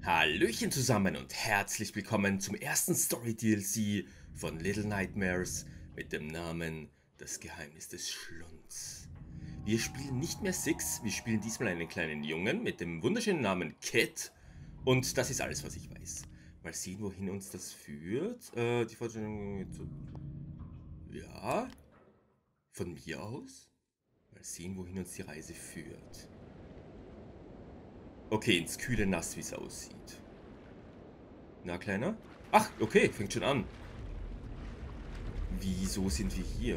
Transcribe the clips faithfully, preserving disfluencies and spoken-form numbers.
Hallöchen zusammen und herzlich willkommen zum ersten Story-D L C von Little Nightmares mit dem Namen Das Geheimnis des Schlunds. Wir spielen nicht mehr Six, wir spielen diesmal einen kleinen Jungen mit dem wunderschönen Namen Cat und das ist alles, was ich weiß. Mal sehen, wohin uns das führt. Äh, die Vorstellung... Ja, von mir aus. Mal sehen, wohin uns die Reise führt. Okay, ins kühle Nass, wie es aussieht. Na, Kleiner? Ach, okay, fängt schon an. Wieso sind wir hier?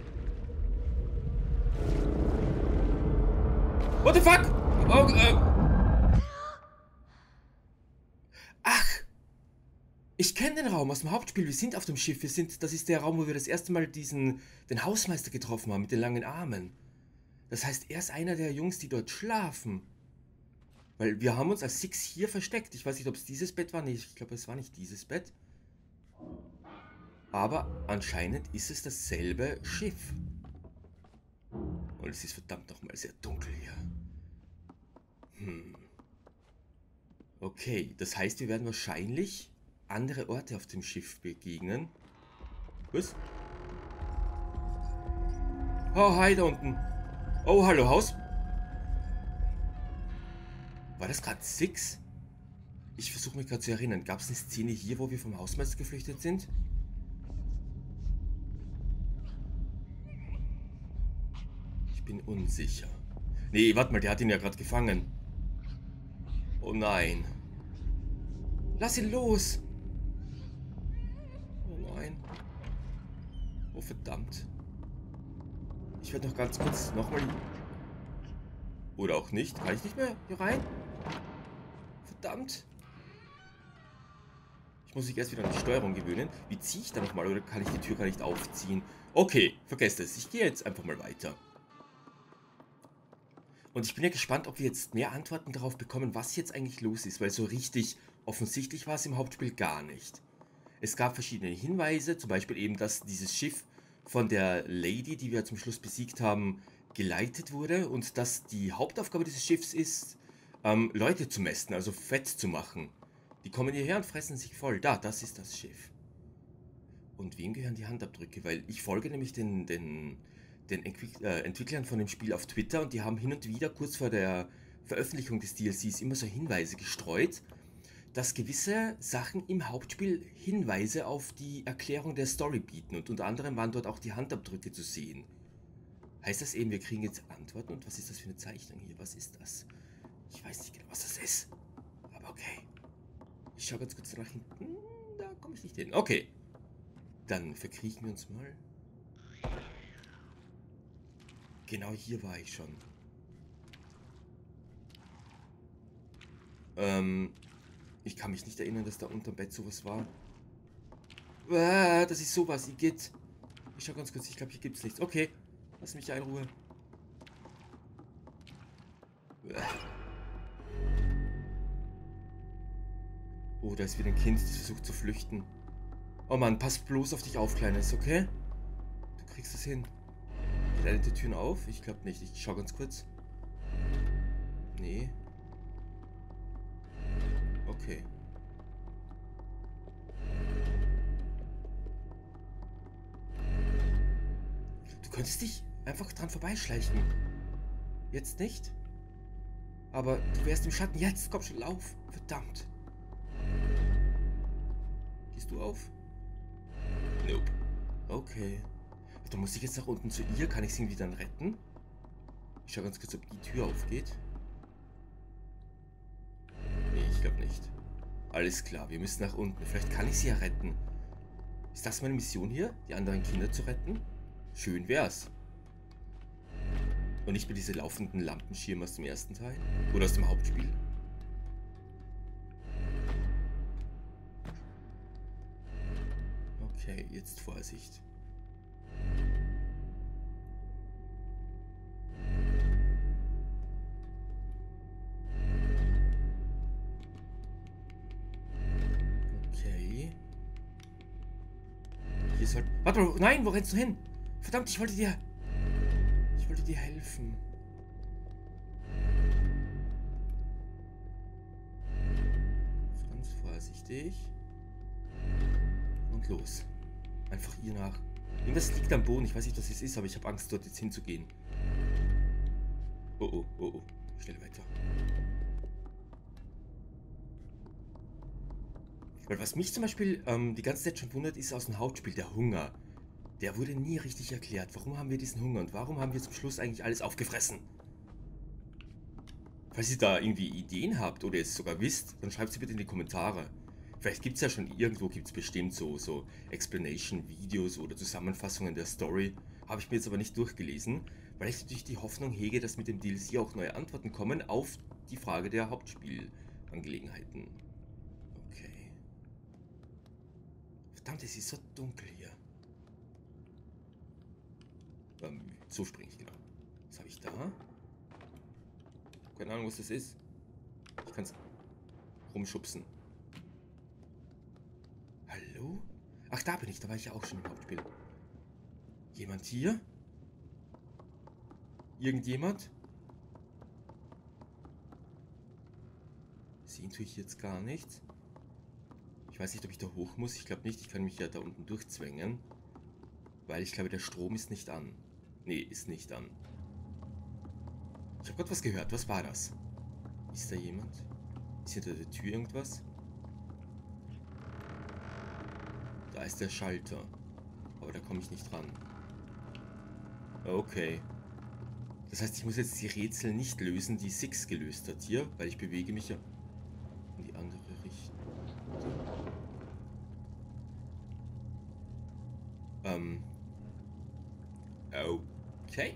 What the fuck? Oh, äh. Ach! Ich kenne den Raum aus dem Hauptspiel. Wir sind auf dem Schiff. Wir sind, das ist der Raum, wo wir das erste Mal diesen, den Hausmeister getroffen haben mit den langen Armen. Das heißt, er ist einer der Jungs, die dort schlafen. Weil wir haben uns als Six hier versteckt. Ich weiß nicht, ob es dieses Bett war. Nee, ich glaube, es war nicht dieses Bett. Aber anscheinend ist es dasselbe Schiff. Und es ist verdammt nochmal sehr dunkel hier. Hm. Okay, das heißt, wir werden wahrscheinlich andere Orte auf dem Schiff begegnen. Was? Oh, hi da unten. Oh, hallo, Haus. War das gerade Six? Ich versuche mich gerade zu erinnern. Gab es eine Szene hier, wo wir vom Hausmeister geflüchtet sind? Ich bin unsicher. Nee, warte mal, der hat ihn ja gerade gefangen. Oh nein. Lass ihn los. Oh nein. Oh verdammt. Ich werde noch ganz kurz nochmal... Oder auch nicht. Kann ich nicht mehr hier rein? Verdammt. Ich muss mich erst wieder an die Steuerung gewöhnen. Wie ziehe ich da nochmal? Oder kann ich die Tür gar nicht aufziehen? Okay, vergesst es. Ich gehe jetzt einfach mal weiter. Und ich bin ja gespannt, ob wir jetzt mehr Antworten darauf bekommen, was jetzt eigentlich los ist. Weil so richtig offensichtlich war es im Hauptspiel gar nicht. Es gab verschiedene Hinweise. Zum Beispiel eben, dass dieses Schiff von der Lady, die wir zum Schluss besiegt haben, geleitet wurde. Und dass die Hauptaufgabe dieses Schiffs ist, ähm, Leute zu mästen, also fett zu machen. Die kommen hierher und fressen sich voll. Da, das ist das Schiff. Und wem gehören die Handabdrücke? Weil ich folge nämlich den, den, den Entwick äh, Entwicklern von dem Spiel auf Twitter und die haben hin und wieder kurz vor der Veröffentlichung des D L Cs immer so Hinweise gestreut, dass gewisse Sachen im Hauptspiel Hinweise auf die Erklärung der Story bieten. Und unter anderem waren dort auch die Handabdrücke zu sehen. Heißt das eben, wir kriegen jetzt Antworten? Und was ist das für eine Zeichnung hier? Was ist das? Ich weiß nicht genau, was das ist. Aber okay. Ich schaue ganz kurz nach hinten. Da komme ich nicht hin. Okay. Dann verkriechen wir uns mal. Genau hier war ich schon. Ähm, ich kann mich nicht erinnern, dass da unterm Bett sowas war. Ah, das ist sowas, Igitt. Ich schau ganz kurz, ich glaube, hier gibt es nichts. Okay, lass mich in Ruhe. Oh, da ist wieder ein Kind, das versucht zu flüchten. Oh Mann, pass bloß auf dich auf, Kleines, okay? Du kriegst es hin. Geht eine der Türen auf? Ich glaube nicht. Ich schau ganz kurz. Nee. Okay. Du könntest dich einfach dran vorbeischleichen. Jetzt nicht? Aber du wärst im Schatten. Jetzt, komm schon, lauf. Verdammt. Gehst du auf? Nope. Okay. Da muss ich jetzt nach unten zu ihr. Kann ich sie wieder dann retten? Ich schau ganz kurz, ob die Tür aufgeht. Nee, ich glaube nicht. Alles klar, wir müssen nach unten. Vielleicht kann ich sie ja retten. Ist das meine Mission hier? Die anderen Kinder zu retten? Schön wär's. Und nicht mehr diese laufenden Lampenschirme aus dem ersten Teil? Oder aus dem Hauptspiel? Okay, jetzt Vorsicht. Okay. Hier soll... Warte mal, nein, wo rennst du hin? Verdammt, ich wollte dir... Ich wollte dir helfen. Vorsichtig. Und los. Einfach ihr nach. Irgendwas liegt am Boden. Ich weiß nicht, was es ist, aber ich habe Angst, dort jetzt hinzugehen. Oh, oh, oh, oh. Schnell weiter. Weil was mich zum Beispiel ähm, die ganze Zeit schon wundert, ist aus dem Hauptspiel der Hunger. Der wurde nie richtig erklärt. Warum haben wir diesen Hunger und warum haben wir zum Schluss eigentlich alles aufgefressen? Falls ihr da irgendwie Ideen habt oder es sogar wisst, dann schreibt sie bitte in die Kommentare. Vielleicht gibt es ja schon irgendwo, gibt es bestimmt so, so Explanation-Videos oder Zusammenfassungen der Story. Habe ich mir jetzt aber nicht durchgelesen, weil ich natürlich die Hoffnung hege, dass mit dem D L C auch neue Antworten kommen auf die Frage der Hauptspielangelegenheiten. Okay. Verdammt, es ist so dunkel hier. Ähm, so springe ich, genau. Was habe ich da? Keine Ahnung, was das ist. Ich kann es rumschubsen. Hallo? Ach, da bin ich. Da war ich ja auch schon im Hauptspiel. Jemand hier? Irgendjemand? Sehen tue ich jetzt gar nichts. Ich weiß nicht, ob ich da hoch muss. Ich glaube nicht. Ich kann mich ja da unten durchzwängen. Weil ich glaube, der Strom ist nicht an. Nee, ist nicht an. Ich habe gerade was gehört. Was war das? Ist da jemand? Ist hinter der Tür irgendwas? Da ist der Schalter. Aber da komme ich nicht ran. Okay. Das heißt, ich muss jetzt die Rätsel nicht lösen, die Six gelöst hat hier, weil ich bewege mich ja in die andere Richtung. Ähm. Okay.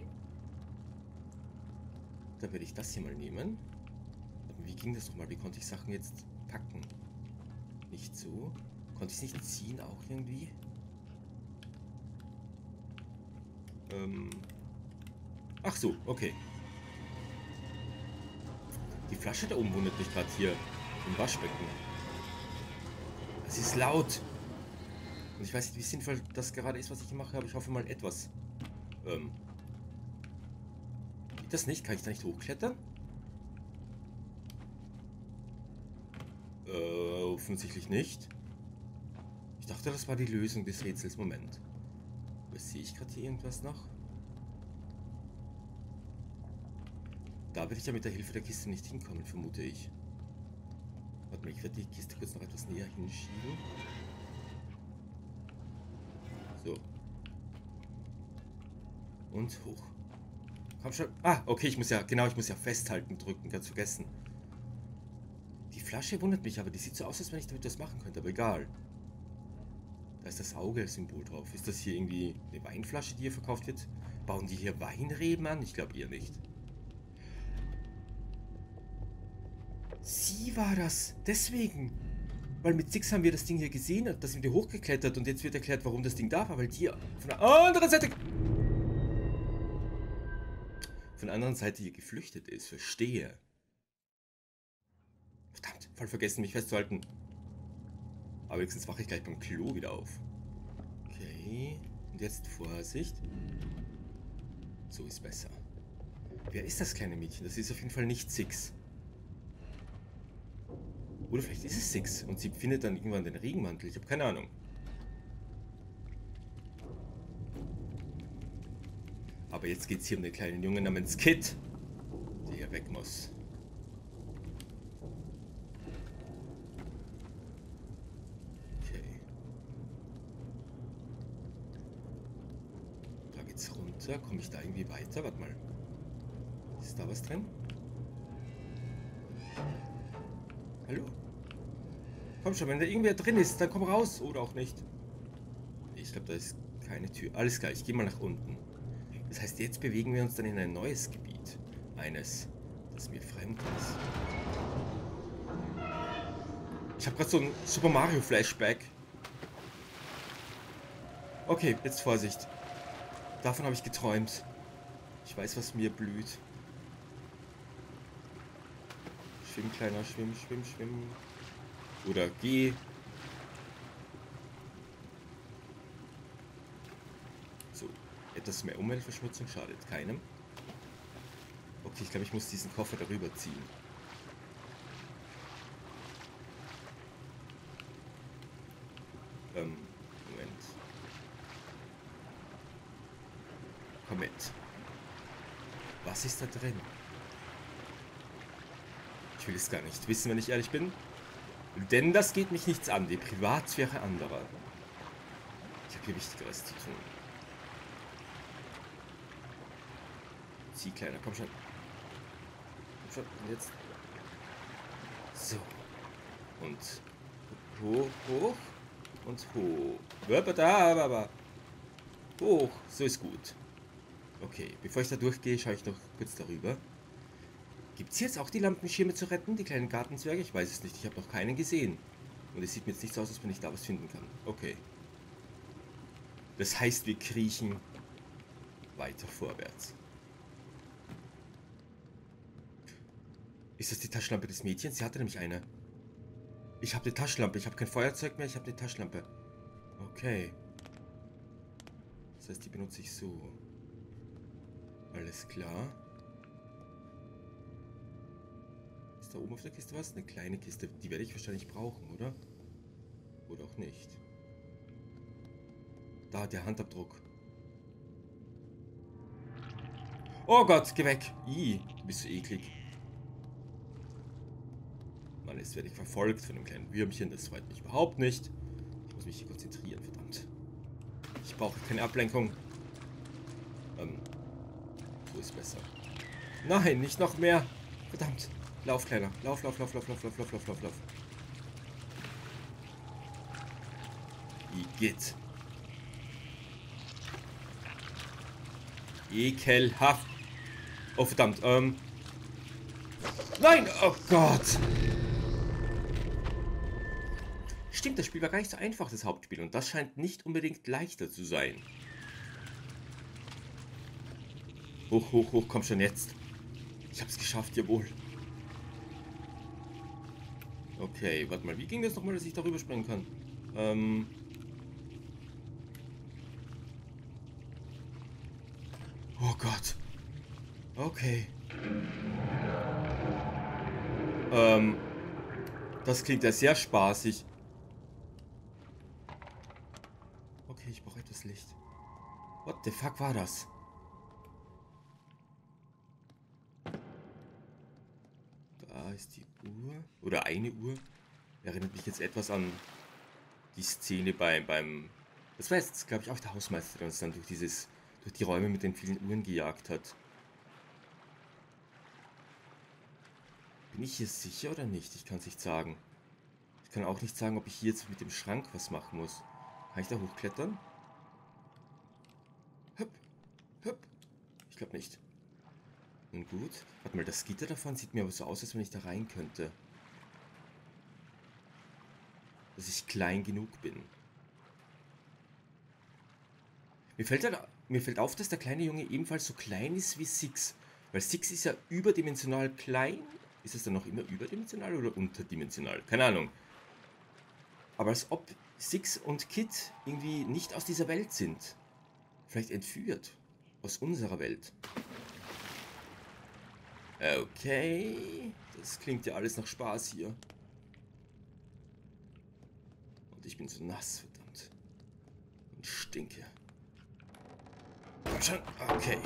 Dann werde ich das hier mal nehmen. Aber wie ging das nochmal? Wie konnte ich Sachen jetzt packen? Nicht so. Konnte ich es nicht ziehen auch irgendwie? Ähm. Ach so, okay. Die Flasche da oben wundert mich gerade hier im Waschbecken. Es ist laut. Und ich weiß nicht, wie sinnvoll das gerade ist, was ich mache, aber ich hoffe mal etwas. Ähm. Geht das nicht? Kann ich da nicht hochklettern? Äh, offensichtlich nicht. Ich dachte, das war die Lösung des Rätsels. Moment. Was sehe ich gerade hier irgendwas noch? Da werde ich ja mit der Hilfe der Kiste nicht hinkommen, vermute ich. Warte mal, ich werde die Kiste kurz noch etwas näher hinschieben. So. Und hoch. Komm schon. Ah, okay, ich muss ja, genau, ich muss ja festhalten drücken, ganz vergessen. Die Flasche wundert mich, aber die sieht so aus, als wenn ich damit was machen könnte, aber egal. Da ist das Auge-Symbol drauf. Ist das hier irgendwie eine Weinflasche, die hier verkauft wird? Bauen die hier Weinreben an? Ich glaube eher nicht. Sie war das. Deswegen. Weil mit Six haben wir das Ding hier gesehen und da sind wir hochgeklettert und jetzt wird erklärt, warum das Ding da war, weil die von der anderen Seite von der anderen Seite hier geflüchtet ist. Verstehe. Verdammt, voll vergessen, mich festzuhalten. Aber wenigstens wache ich gleich beim Klo wieder auf. Okay. Und jetzt Vorsicht. So ist besser. Wer ist das kleine Mädchen? Das ist auf jeden Fall nicht Six. Oder vielleicht ist es Six und sie findet dann irgendwann den Regenmantel. Ich habe keine Ahnung. Aber jetzt geht es hier um den kleinen Jungen namens Kid, der hier weg muss. Okay. Da geht's runter. Komme ich da irgendwie weiter? Warte mal. Ist da was drin? Hallo? Komm schon, wenn da irgendwer drin ist, dann komm raus. Oder auch nicht. Ich glaube, da ist keine Tür. Alles klar, ich gehe mal nach unten. Das heißt, jetzt bewegen wir uns dann in ein neues Gebiet. Eines, das mir fremd ist. Ich habe gerade so ein Super Mario Flashback. Okay, jetzt Vorsicht. Davon habe ich geträumt. Ich weiß, was mir blüht. Schwimm, kleiner, schwimm, schwimm, schwimm. Oder geh. So, etwas mehr Umweltverschmutzung schadet keinem. Okay, ich glaube, ich muss diesen Koffer darüber ziehen. Ähm, Moment. Komm mit. Was ist da drin? Ich will es gar nicht wissen, wenn ich ehrlich bin. Denn das geht mich nichts an, die Privatsphäre anderer. Ich habe hier Wichtigeres zu tun. Zieh, Kleiner, komm schon. Komm schon, und jetzt. So. Und hoch, hoch und hoch. Hoch, so ist gut. Okay, bevor ich da durchgehe, schaue ich noch kurz darüber. Gibt es jetzt auch die Lampenschirme zu retten, die kleinen Gartenzwerge? Ich weiß es nicht, ich habe noch keinen gesehen. Und es sieht mir jetzt nicht so aus, als wenn ich da was finden kann. Okay. Das heißt, wir kriechen weiter vorwärts. Ist das die Taschenlampe des Mädchens? Sie hatte nämlich eine. Ich habe eine Taschenlampe, ich habe kein Feuerzeug mehr, ich habe eine Taschenlampe. Okay. Das heißt, die benutze ich so. Alles klar. Ist da oben auf der Kiste was? Eine kleine Kiste. Die werde ich wahrscheinlich brauchen, oder? Oder auch nicht. Da, der Handabdruck. Oh Gott, geh weg. Ih, du bist so eklig. Mann, jetzt werde ich verfolgt von einem kleinen Würmchen. Das freut mich überhaupt nicht. Ich muss mich hier konzentrieren, verdammt. Ich brauche keine Ablenkung. Ähm, so ist besser. Nein, nicht noch mehr. Verdammt. Lauf, Kleiner. Lauf, lauf, lauf, lauf, lauf, lauf, lauf, lauf, lauf, lauf. Wie geht? Ekelhaft. Oh, verdammt. Ähm. Nein! Oh Gott! Stimmt, das Spiel war gar nicht so einfach, das Hauptspiel. Und das scheint nicht unbedingt leichter zu sein. Hoch, hoch, hoch. Komm schon jetzt. Ich hab's geschafft, jawohl. Okay, warte mal. Wie ging das nochmal, dass ich darüber springen kann? Ähm... Oh Gott. Okay. Ähm... Das klingt ja sehr spaßig. Okay, ich brauche etwas Licht. What the fuck war das? Da ist die Uhr. Oder eine Uhr. Erinnert mich jetzt etwas an die Szene beim... beim das war jetzt, glaube ich, auch der Hausmeister, der uns dann durch dieses... durch die Räume mit den vielen Uhren gejagt hat. Bin ich hier sicher oder nicht? Ich kann es nicht sagen. Ich kann auch nicht sagen, ob ich hier jetzt mit dem Schrank was machen muss. Kann ich da hochklettern? Hüpp, hüpp. Ich glaube nicht. Nun gut. Warte mal, das Gitter davon sieht mir aber so aus, als wenn ich da rein könnte. Dass ich klein genug bin. Mir fällt, halt, mir fällt auf, dass der kleine Junge ebenfalls so klein ist wie Six. Weil Six ist ja überdimensional klein. Ist es dann noch immer überdimensional oder unterdimensional? Keine Ahnung. Aber als ob Six und Kid irgendwie nicht aus dieser Welt sind. Vielleicht entführt. Aus unserer Welt. Okay. Das klingt ja alles nach Spaß hier. Und ich bin so nass, verdammt. Und stinke. Komm schon. Okay.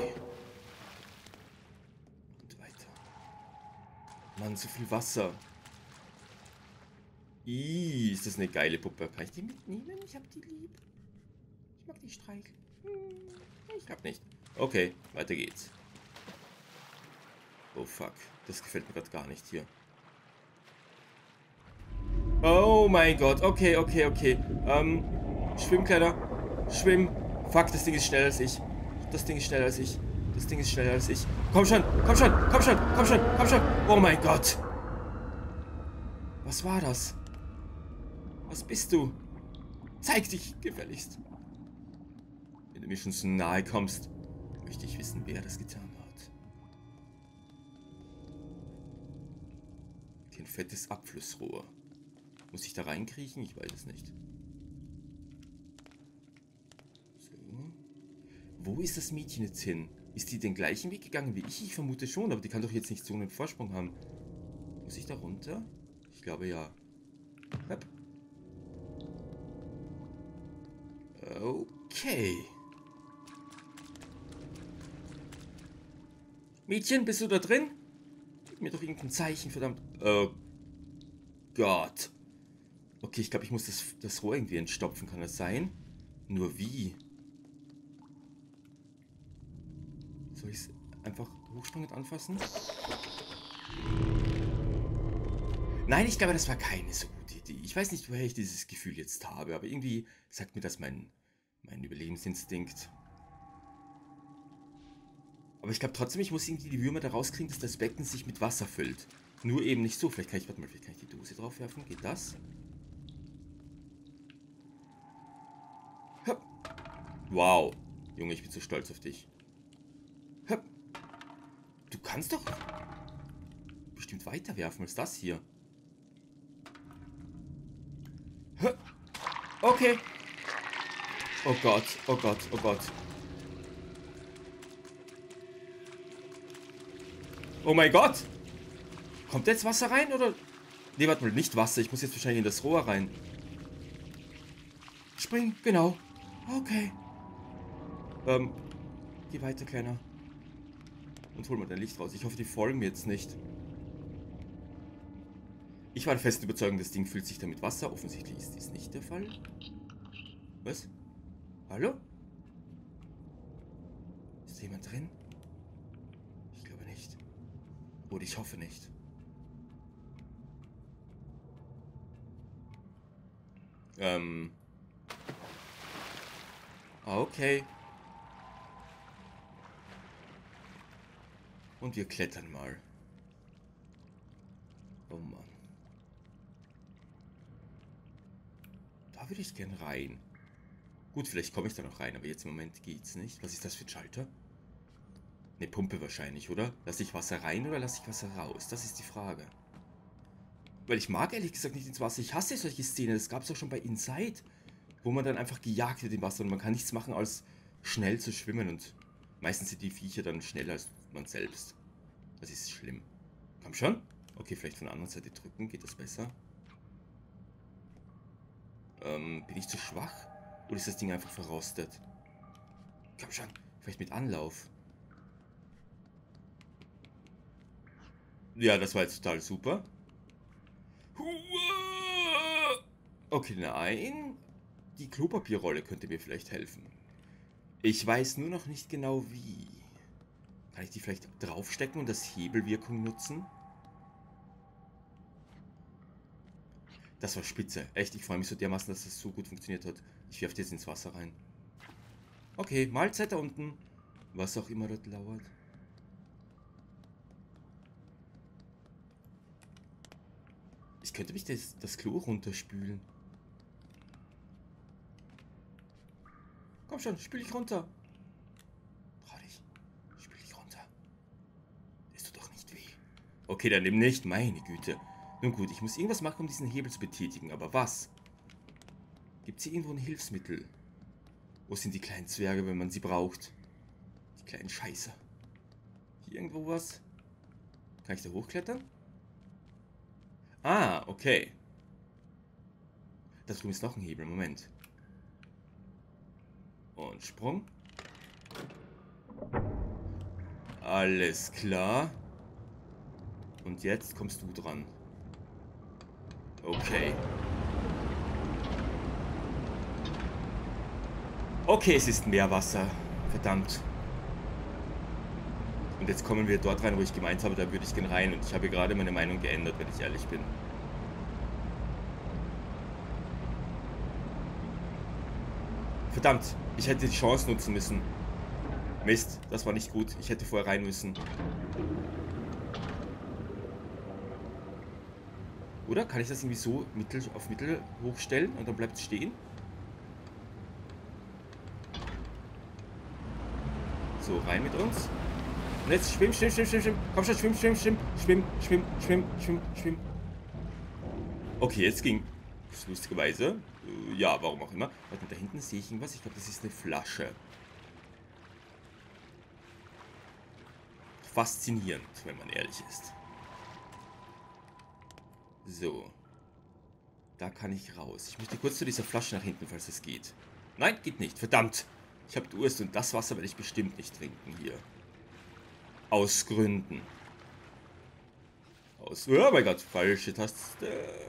Und weiter. Mann, so viel Wasser. Ih, ist das eine geile Puppe. Kann ich die mitnehmen? Ich hab die lieb. Ich mag die streicheln. Hm, ich hab nicht. Okay, weiter geht's. Oh fuck, das gefällt mir gerade gar nicht hier. Oh mein Gott, okay, okay, okay. Ähm, schwimm, Kleiner. Schwimm. Fuck, das Ding ist schneller als ich. Das Ding ist schneller als ich. Das Ding ist schneller als ich. Komm schon, komm schon, komm schon, komm schon, komm schon. Oh mein Gott. Was war das? Was bist du? Zeig dich, gefälligst. Wenn du mir schon so nahe kommst, möchte ich wissen, wer das getan hat. Kein fettes Abflussrohr. Muss ich da reinkriechen? Ich weiß es nicht. So. Wo ist das Mädchen jetzt hin? Ist die den gleichen Weg gegangen wie ich? Ich vermute schon, aber die kann doch jetzt nicht so einen Vorsprung haben. Muss ich da runter? Ich glaube ja. Hopp. Okay. Mädchen, bist du da drin? Gib mir doch irgendein Zeichen, verdammt. Oh Gott. Okay, ich glaube, ich muss das, das Rohr irgendwie entstopfen. Kann das sein? Nur wie? Soll ich es einfach hochspringend anfassen? Nein, ich glaube, das war keine so gute Idee. Ich weiß nicht, woher ich dieses Gefühl jetzt habe, aber irgendwie sagt mir das mein, mein Überlebensinstinkt. Aber ich glaube trotzdem, ich muss irgendwie die Würmer da rauskriegen, dass das Becken sich mit Wasser füllt. Nur eben nicht so. Vielleicht kann ich, warte mal, vielleicht kann ich die Dose drauf werfen. Geht das? Hopp. Wow. Junge, ich bin so stolz auf dich. Hopp. Du kannst doch bestimmt weiter werfen als das hier. Hopp. Okay. Oh Gott, oh Gott, oh Gott. Oh mein Gott! Kommt jetzt Wasser rein, oder? Ne, warte mal, nicht Wasser. Ich muss jetzt wahrscheinlich in das Rohr rein. Spring, genau. Okay. Ähm, geh weiter, Kleiner. Und hol mal dein Licht raus. Ich hoffe, die folgen mir jetzt nicht. Ich war der festen Überzeugung, das Ding füllt sich da mit Wasser. Offensichtlich ist dies nicht der Fall. Was? Hallo? Ist da jemand drin? Ich glaube nicht. Oder ich hoffe nicht. Ähm. Ah, okay. Und wir klettern mal. Oh Mann. Da würde ich gern rein. Gut, vielleicht komme ich da noch rein, aber jetzt im Moment geht's nicht. Was ist das für ein Schalter? Eine Pumpe wahrscheinlich, oder? Lasse ich Wasser rein oder lasse ich Wasser raus? Das ist die Frage. Weil ich mag ehrlich gesagt nicht ins Wasser. Ich hasse solche Szenen. Das gab es auch schon bei Inside, wo man dann einfach gejagt wird im Wasser und man kann nichts machen, als schnell zu schwimmen. Und meistens sind die Viecher dann schneller als man selbst. Das ist schlimm. Komm schon. Okay, vielleicht von der anderen Seite drücken. Geht das besser? Ähm, bin ich zu schwach? Oder ist das Ding einfach verrostet? Komm schon. Vielleicht mit Anlauf. Ja, das war jetzt total super. Okay, nein. Die Klopapierrolle könnte mir vielleicht helfen. Ich weiß nur noch nicht genau wie. Kann ich die vielleicht draufstecken und das Hebelwirkung nutzen? Das war spitze. Echt, ich freue mich so dermaßen, dass das so gut funktioniert hat. Ich werfe jetzt ins Wasser rein. Okay, Mahlzeit da unten. Was auch immer dort lauert. Ich könnte mich das, das Klo runterspülen. Komm schon, spül dich runter. Trau dich. Spül dich runter. Es tut doch nicht weh. Okay, dann nimm nicht. Meine Güte. Nun gut, ich muss irgendwas machen, um diesen Hebel zu betätigen. Aber was? Gibt es hier irgendwo ein Hilfsmittel? Wo sind die kleinen Zwerge, wenn man sie braucht? Die kleinen Scheißer. Hier irgendwo was? Kann ich da hochklettern? Ah, okay. Da drüben ist noch ein Hebel. Moment. Und Sprung. Alles klar. Und jetzt kommst du dran. Okay. Okay, es ist Meerwasser. Verdammt. Und jetzt kommen wir dort rein, wo ich gemeint habe, da würde ich gern rein. Und ich habe gerade meine Meinung geändert, wenn ich ehrlich bin. Verdammt, ich hätte die Chance nutzen müssen. Mist, das war nicht gut. Ich hätte vorher rein müssen. Oder kann ich das irgendwie so mittel, auf Mittel hochstellen und dann bleibt es stehen? So, rein mit uns. Und jetzt schwimm, schwimm, schwimm, schwimm, schwimm. Komm schon, schwimm, schwimm, schwimm, schwimm, schwimm, schwimm, schwimm, schwimm. Okay, jetzt ging es lustigerweise. Äh, ja, warum auch immer. Warte, da hinten sehe ich irgendwas. Ich glaube, das ist eine Flasche. Faszinierend, wenn man ehrlich ist. So. Da kann ich raus. Ich möchte kurz zu dieser Flasche nach hinten, falls es geht. Nein, geht nicht. Verdammt. Ich habe Durst und das Wasser werde ich bestimmt nicht trinken hier. Aus Gründen. Aus... Oh mein Gott, falsche Taste.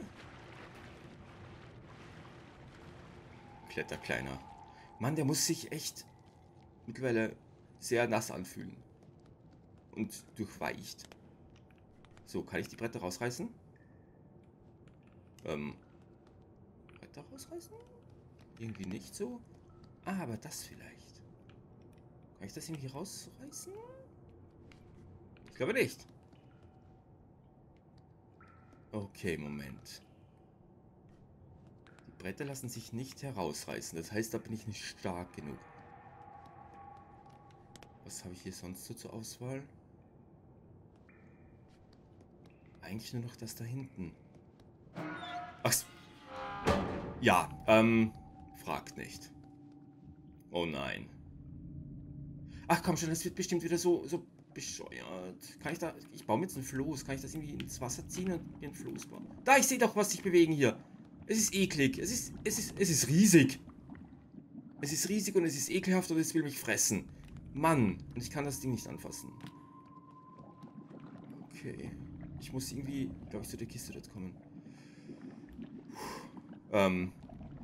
Kletter, Kleiner. Mann, der muss sich echt mittlerweile sehr nass anfühlen. Und durchweicht. So, kann ich die Bretter rausreißen? Ähm... Bretter rausreißen? Irgendwie nicht so. Ah, aber das vielleicht. Kann ich das irgendwie rausreißen? Ich glaube nicht. Okay, Moment. Die Bretter lassen sich nicht herausreißen. Das heißt, da bin ich nicht stark genug. Was habe ich hier sonst so zur Auswahl? Eigentlich nur noch das da hinten. Ach, ja, ähm, fragt nicht. Oh nein. Ach komm schon, das wird bestimmt wieder so, so bescheuert. Kann ich da, ich baue mir jetzt ein Floß. Kann ich das irgendwie ins Wasser ziehen und mir ein Floß bauen? Da, ich sehe doch, was sich bewegen hier. Es ist eklig. Es ist, es ist, es ist riesig. Es ist riesig und es ist ekelhaft und es will mich fressen. Mann, und ich kann das Ding nicht anfassen. Okay. Ich muss irgendwie, glaube ich, zu der Kiste dort kommen. Puh. Ähm.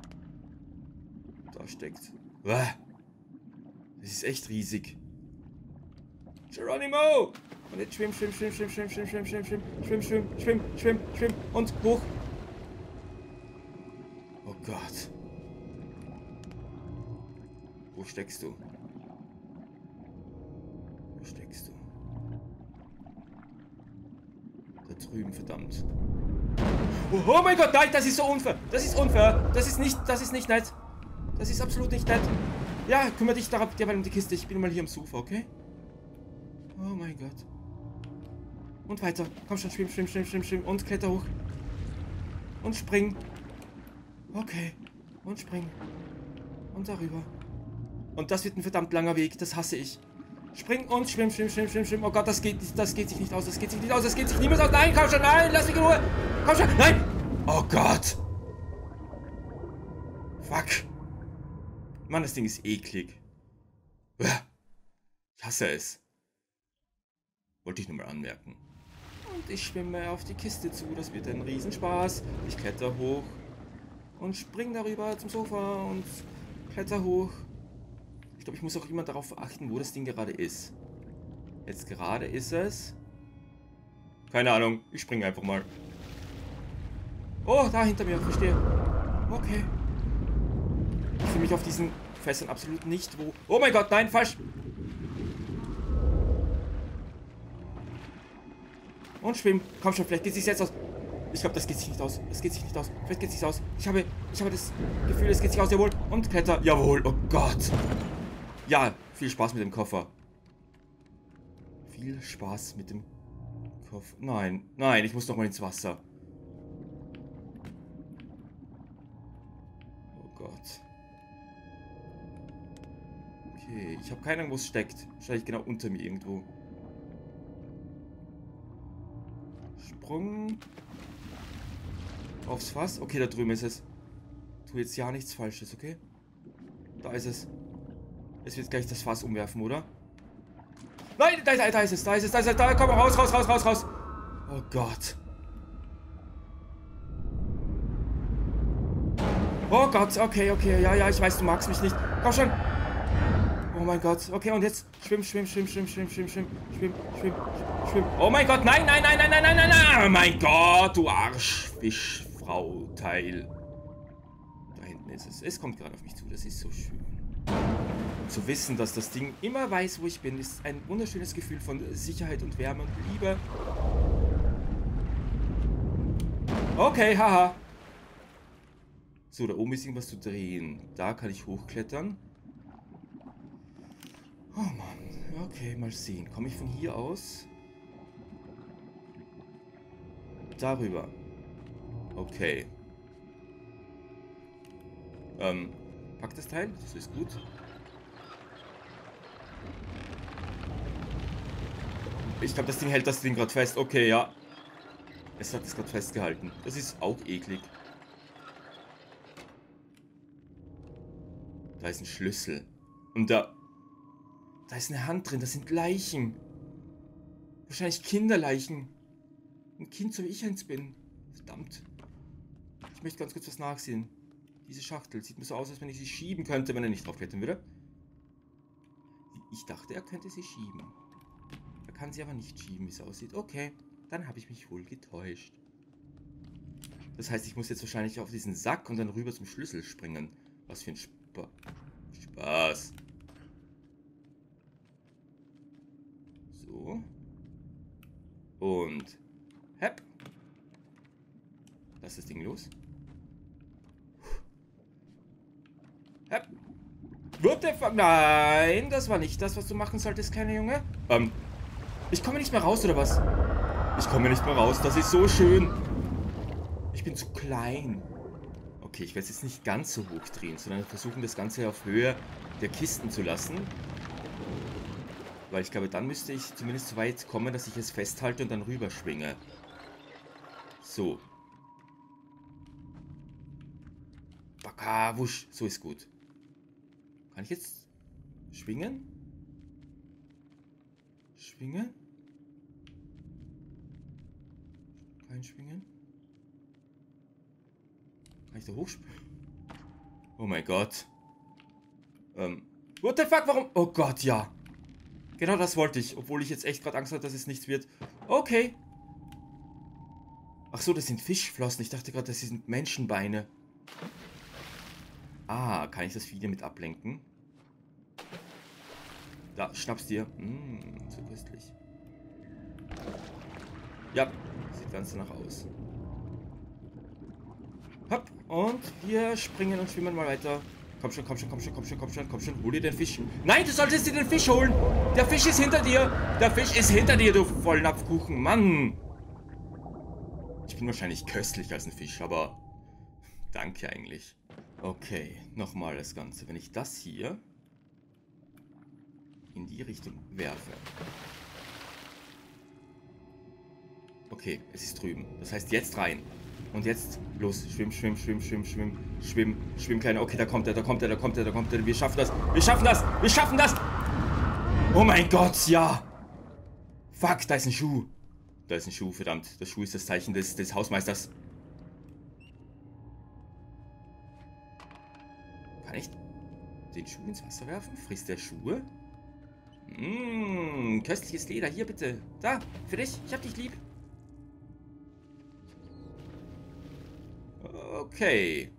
Da steckt. Uah. Das ist echt riesig. Geronimo! Und jetzt schwimm, schwimm, schwimm, schwimm, schwimm, schwimm, schwimm, schwimm, schwimm, schwimm, schwimm, schwimm, schwimm, schwimm und hoch. Oh Gott. Wo steckst du? Wo steckst du? Da drüben, verdammt. Oh, oh mein Gott, nein, das ist so unfair. Das ist unfair. Das ist nicht, das ist nicht nett. Das ist absolut nicht nett. Ja, kümmere dich darum, derweil um die Kiste. Ich bin mal hier am Sofa, okay? Oh mein Gott. Und weiter. Komm schon, schwimm, schwimm, schwimm, schwimm, schwimm. Und kletter hoch. Und spring. Okay. Und spring. Und darüber. Und das wird ein verdammt langer Weg. Das hasse ich. Spring und schwimm, schwimm, schwimm, schwimm, schwimm. Oh Gott, das geht, das geht sich nicht aus. Das geht sich nicht aus. Das geht sich niemals aus. Nein, komm schon, nein. Lass mich in Ruhe. Komm schon. Nein. Oh Gott. Fuck. Mann, das Ding ist eklig. Ich hasse es. Wollte ich nur mal anmerken. Und ich schwimme auf die Kiste zu. Das wird ein Riesenspaß. Ich kletter hoch. Und spring darüber zum Sofa. Und kletter hoch. Ich glaube, ich muss auch immer darauf achten, wo das Ding gerade ist. Jetzt gerade ist es... Keine Ahnung. Ich springe einfach mal. Oh, da hinter mir. Verstehe. Okay. Ich fühle mich auf diesen Fässern absolut nicht wo... Oh mein Gott, nein, falsch. Und schwimmen. Komm schon, vielleicht geht es sich jetzt aus. Ich glaube, das geht sich nicht aus. Es geht sich nicht aus. Vielleicht geht es sich aus. Ich habe, ich habe das Gefühl, es geht sich aus. Jawohl. Und kletter. Jawohl. Oh Gott. Ja, viel Spaß mit dem Koffer. Viel Spaß mit dem Koffer. Nein, nein, ich muss noch mal ins Wasser. Oh Gott. Okay, ich habe keine Ahnung, wo es steckt. Wahrscheinlich genau unter mir irgendwo. Sprung. Aufs Fass. Okay, da drüben ist es. Tu jetzt ja nichts Falsches, okay? Da ist es. Es wird gleich das Fass umwerfen, oder? Nein, da, da, da ist es, da ist es, da ist es, da, komm, raus, raus, raus, raus, raus. Oh Gott. Oh Gott, okay, okay, ja, ja, ich weiß, du magst mich nicht. Komm schon. Oh mein Gott, okay, und jetzt schwimm, schwimm, schwimm, schwimm, schwimm, schwimm, schwimm, schwimm, schwimm, schwimm. Oh mein Gott, nein, nein, nein, nein, nein, nein, nein, nein. Oh mein Gott, du Arschfischfrau-Teil. Da hinten ist es. Es kommt gerade auf mich zu, das ist so schön. Zu wissen, dass das Ding immer weiß, wo ich bin, ist ein wunderschönes Gefühl von Sicherheit und Wärme und Liebe. Okay, haha. So, da oben ist irgendwas zu drehen. Da kann ich hochklettern. Oh Mann. Okay, mal sehen. Komme ich von hier aus? Darüber. Okay. Ähm, pack das Teil. Das ist gut. Ich glaube, das Ding hält das Ding gerade fest. Okay, ja. Es hat es gerade festgehalten. Das ist auch eklig. Da ist ein Schlüssel. Und da... Da ist eine Hand drin. Das sind Leichen. Wahrscheinlich Kinderleichen. Ein Kind, so wie ich eins bin. Verdammt. Ich möchte ganz kurz was nachsehen. Diese Schachtel sieht mir so aus, als wenn ich sie schieben könnte, wenn er nicht draufklettern würde. Ich dachte, er könnte sie schieben. Er kann sie aber nicht schieben, wie es aussieht. Okay, dann habe ich mich wohl getäuscht. Das heißt, ich muss jetzt wahrscheinlich auf diesen Sack und dann rüber zum Schlüssel springen. Was für ein Spa Spaß. So. Und... Hepp. Lass das Ding los. Hepp. What the fuck? Nein, das war nicht das, was du machen solltest, kleiner Junge. Ähm, ich komme nicht mehr raus, oder was? Ich komme nicht mehr raus, das ist so schön. Ich bin zu klein. Okay, ich werde es jetzt nicht ganz so hoch drehen, sondern versuchen, das Ganze auf Höhe der Kisten zu lassen. Weil ich glaube, dann müsste ich zumindest so weit kommen, dass ich es festhalte und dann rüberschwinge. So. Baka, wusch. So ist gut. Kann ich jetzt schwingen? Schwingen? Kein Schwingen? Kann ich da hochspringen? Oh mein Gott. Ähm. What the fuck? Warum? Oh Gott, ja. Genau das wollte ich. Obwohl ich jetzt echt gerade Angst hatte, dass es nichts wird. Okay. Ach so, das sind Fischflossen. Ich dachte gerade, das sind Menschenbeine. Ah, kann ich das Vieh damit ablenken? Da, schnapp's dir. Mmh, so köstlich. Ja, sieht ganz danach aus. Hopp, und wir springen und schwimmen mal weiter. Komm schon, komm schon, komm schon, komm schon, komm schon, komm schon. Hol dir den Fisch. Nein, du solltest dir den Fisch holen. Der Fisch ist hinter dir. Der Fisch ist hinter dir, du Vollnapfkuchen. Mann. Ich bin wahrscheinlich köstlich als ein Fisch, aber danke eigentlich. Okay, nochmal das Ganze. Wenn ich das hier in die Richtung werfe. Okay, es ist drüben. Das heißt, jetzt rein. Und jetzt, los, schwimm, schwimm, schwimm, schwimm, schwimm, schwimm, schwimm, kleiner. Okay, da kommt er, da kommt er, da kommt er, da kommt er. Wir schaffen das, wir schaffen das, wir schaffen das. Oh mein Gott, ja. Fuck, da ist ein Schuh. Da ist ein Schuh, verdammt. Das Schuh ist das Zeichen des, des Hausmeisters. Kann ich den Schuh ins Wasser werfen? Frisst der Schuhe? Mmh, köstliches Leder. Hier bitte. Da, für dich. Ich hab dich lieb. Okay.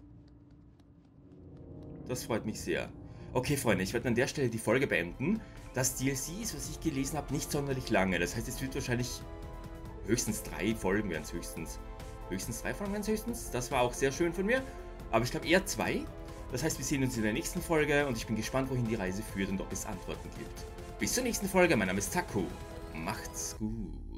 Das freut mich sehr. Okay, Freunde, ich werde an der Stelle die Folge beenden. Das D L C ist, was ich gelesen habe, nicht sonderlich lange. Das heißt, es wird wahrscheinlich höchstens drei Folgen werden es höchstens. Höchstens drei Folgen werden es höchstens. Das war auch sehr schön von mir. Aber ich glaube eher zwei. Das heißt, wir sehen uns in der nächsten Folge und ich bin gespannt, wohin die Reise führt und ob es Antworten gibt. Bis zur nächsten Folge. Mein Name ist Taco. Macht's gut.